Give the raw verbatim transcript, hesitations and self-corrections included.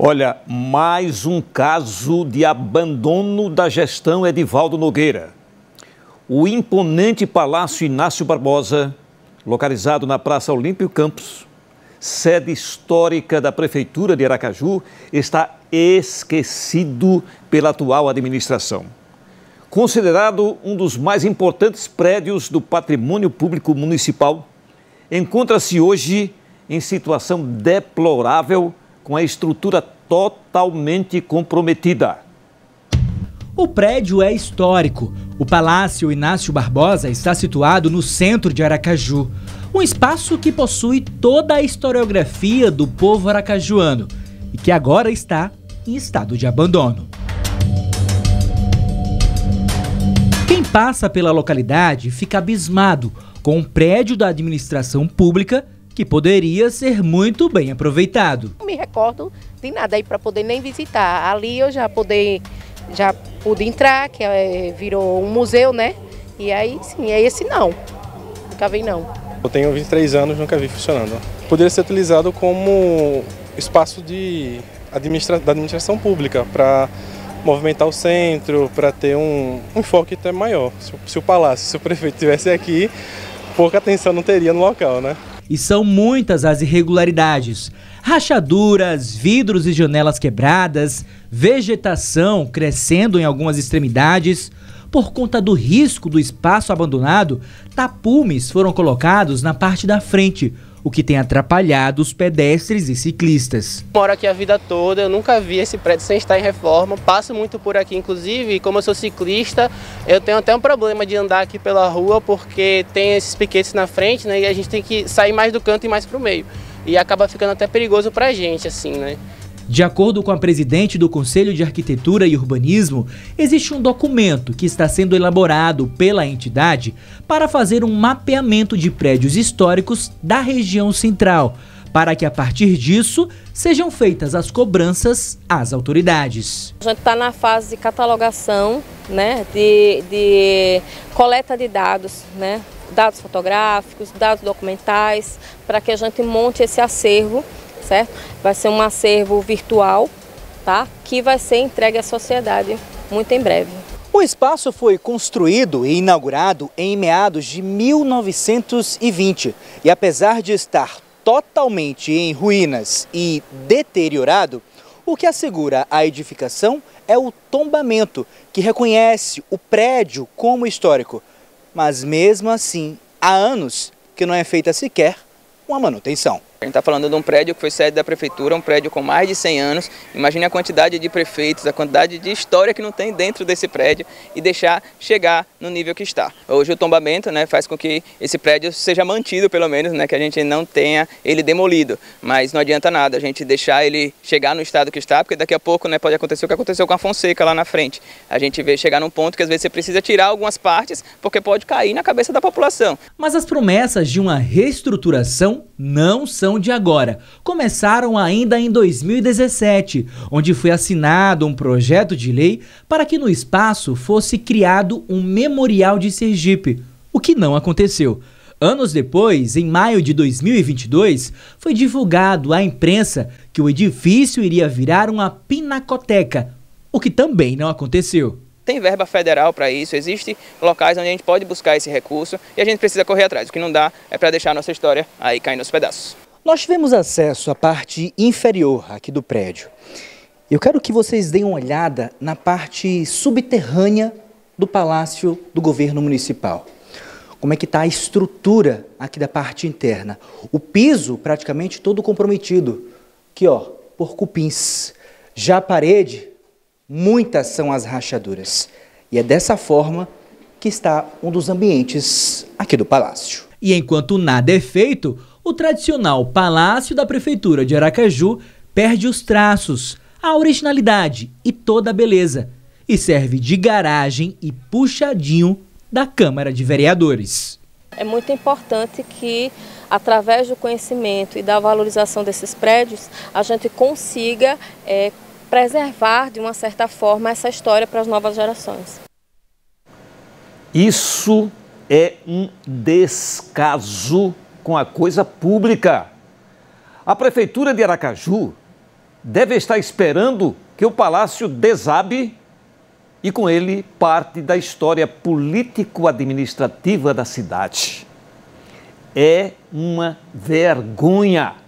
Olha, mais um caso de abandono da gestão Edivaldo Nogueira. O imponente Palácio Inácio Barbosa, localizado na Praça Olímpio Campos, sede histórica da Prefeitura de Aracaju, está esquecido pela atual administração. Considerado um dos mais importantes prédios do patrimônio público municipal, encontra-se hoje em situação deplorável, com a estrutura totalmente comprometida. O prédio é histórico. O Palácio Inácio Barbosa está situado no centro de Aracaju, um espaço que possui toda a historiografia do povo aracajuano e que agora está em estado de abandono. Quem passa pela localidade fica abismado com um prédio da administração pública que poderia ser muito bem aproveitado. Não me recordo de nada aí para poder nem visitar. Ali eu já poder, já pude entrar, que é, virou um museu, né? E aí sim, é esse não. Nunca vi não. Eu tenho vinte e três anos, nunca vi funcionando. Poderia ser utilizado como espaço de administra da administração pública para movimentar o centro, para ter um, um enfoque até maior. Se, se o palácio, se o prefeito estivesse aqui, pouca atenção não teria no local, né? E são muitas as irregularidades. Rachaduras, vidros e janelas quebradas, vegetação crescendo em algumas extremidades. Por conta do risco do espaço abandonado, tapumes foram colocados na parte da frente, o que tem atrapalhado os pedestres e ciclistas. Moro aqui a vida toda, eu nunca vi esse prédio sem estar em reforma, passo muito por aqui, inclusive, e como eu sou ciclista, eu tenho até um problema de andar aqui pela rua, porque tem esses piquetes na frente, né, e a gente tem que sair mais do canto e mais para o meio, e acaba ficando até perigoso para a gente, assim, né. De acordo com a presidente do Conselho de Arquitetura e Urbanismo, existe um documento que está sendo elaborado pela entidade para fazer um mapeamento de prédios históricos da região central, para que a partir disso sejam feitas as cobranças às autoridades. A gente está na fase de catalogação, né, de, de coleta de dados, né, dados fotográficos, dados documentais, para que a gente monte esse acervo. Certo? Vai ser um acervo virtual, tá? Que vai ser entregue à sociedade muito em breve. O espaço foi construído e inaugurado em meados de mil novecentos e vinte e apesar de estar totalmente em ruínas e deteriorado, o que assegura a edificação é o tombamento, que reconhece o prédio como histórico. Mas mesmo assim, há anos que não é feita sequer uma manutenção. A gente está falando de um prédio que foi sede da prefeitura, um prédio com mais de cem anos. Imagine a quantidade de prefeitos, a quantidade de história que não tem dentro desse prédio e deixar chegar no nível que está. Hoje o tombamento, né, faz com que esse prédio seja mantido, pelo menos, né, que a gente não tenha ele demolido. Mas não adianta nada a gente deixar ele chegar no estado que está, porque daqui a pouco, né, pode acontecer o que aconteceu com a Fonseca lá na frente. A gente vê chegar num ponto que às vezes você precisa tirar algumas partes porque pode cair na cabeça da população. Mas as promessas de uma reestruturação não são de agora. Começaram ainda em dois mil e dezessete, onde foi assinado um projeto de lei para que no espaço fosse criado um memorial de Sergipe, o que não aconteceu. Anos depois, em maio de dois mil e vinte e dois, foi divulgado à imprensa que o edifício iria virar uma pinacoteca, o que também não aconteceu. Tem verba federal para isso, existem locais onde a gente pode buscar esse recurso e a gente precisa correr atrás. O que não dá é para deixar a nossa história aí cair nos pedaços. Nós tivemos acesso à parte inferior aqui do prédio. Eu quero que vocês deem uma olhada na parte subterrânea do Palácio do Governo Municipal. Como é que está a estrutura aqui da parte interna. O piso praticamente todo comprometido, aqui ó, por cupins. Já a parede, muitas são as rachaduras. E é dessa forma que está um dos ambientes aqui do palácio. E enquanto nada é feito, o tradicional Palácio da Prefeitura de Aracaju perde os traços, a originalidade e toda a beleza, e serve de garagem e puxadinho da Câmara de Vereadores. É muito importante que, através do conhecimento e da valorização desses prédios, a gente consiga é, preservar, de uma certa forma, essa história para as novas gerações. Isso é um descaso com a coisa pública. A Prefeitura de Aracaju deve estar esperando que o palácio desabe e com ele parte da história político-administrativa da cidade. É uma vergonha.